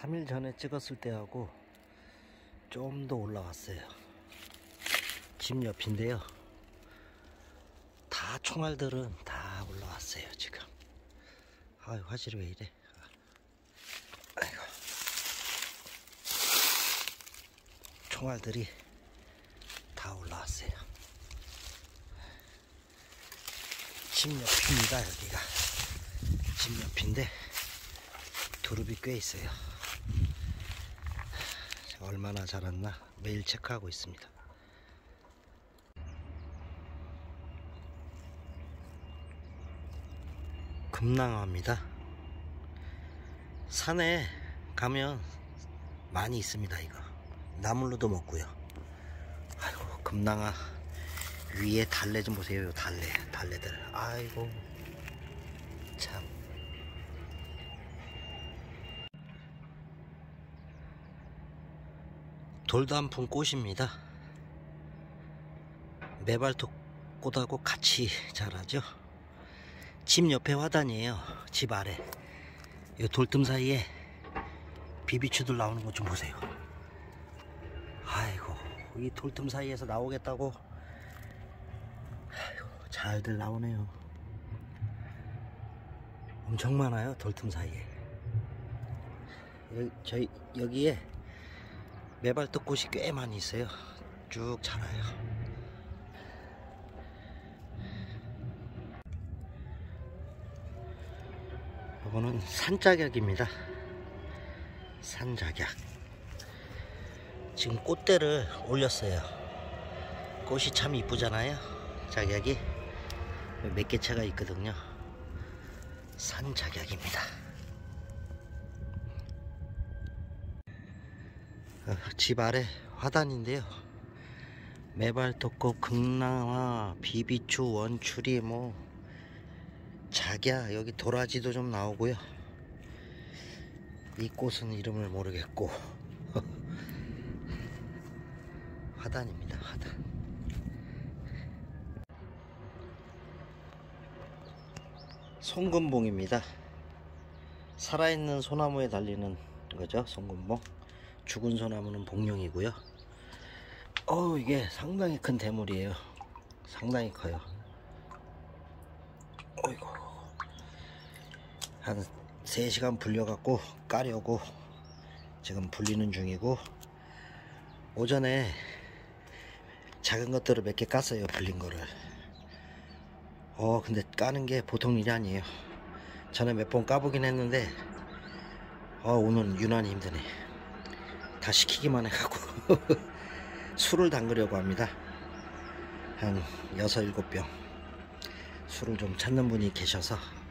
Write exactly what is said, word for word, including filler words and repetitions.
삼 일 전에 찍었을 때하고 좀 더 올라왔어요. 집 옆인데요. 다 총알들은 다 올라왔어요 지금. 아유, 화질이 왜 이래. 아이고. 총알들이 다 올라왔어요. 집 옆입니다. 여기가 집 옆인데 두릅이 꽤 있어요. 제가 얼마나 자랐나 매일 체크하고 있습니다. 금낭어입니다. 산에 가면 많이 있습니다. 이거 나물로도 먹고요. 아이고, 금낭어 위에 달래 좀 보세요. 달래 달래들. 아이고 참. 돌단풍 꽃입니다. 매발톱 꽃하고 같이 자라죠. 집 옆에 화단이에요. 집 아래 이 돌틈 사이에 비비추들 나오는 것 좀 보세요. 아이고, 이 돌틈 사이에서 나오겠다고. 아이고, 잘들 나오네요. 엄청 많아요. 돌틈 사이에. 여기, 저희 여기에 매발톱 꽃이 꽤 많이 있어요. 쭉 자라요. 이거는 산작약입니다. 산작약. 지금 꽃대를 올렸어요. 꽃이 참 이쁘잖아요. 작약이 몇 개 차가 있거든요. 산작약입니다. 어, 집 아래 화단인데요. 매발톱꽃, 금낭화, 비비추, 원추리, 뭐 작약, 여기 도라지도 좀 나오고요. 이 꽃은 이름을 모르겠고 화단입니다. 화단. 송금봉입니다. 살아있는 소나무에 달리는 거죠. 송금봉. 죽은 소나무는 봉룡이고요. 어 이게 상당히 큰 대물이에요. 상당히 커요. 어이구. 한 세 시간 불려갖고 까려고 지금 불리는 중이고, 오전에 작은 것들을 몇 개 깠어요. 불린 거를. 어 근데 까는 게 보통 일이 아니에요. 전에 몇 번 까보긴 했는데 어 오늘 유난히 힘드네. 다 시키기만 해갖고 술을 담그려고 합니다. 한 여섯 일곱 병 술을 좀 찾는 분이 계셔서